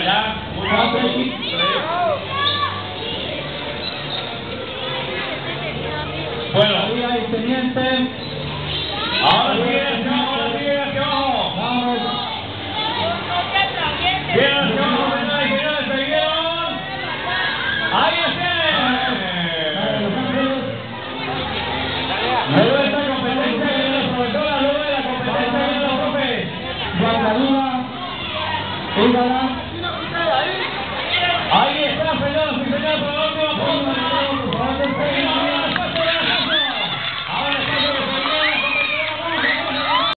ya. Bueno. Ahí, teniente. Ahora sí, hacia abajo. Vamos. Bien, hacia abajo, señoras y señores, ¿se vieron? ¡Ahí está! Luego de esta competencia que nos profesora, luego de la competencia que nos profe. Guardadura. Hígala.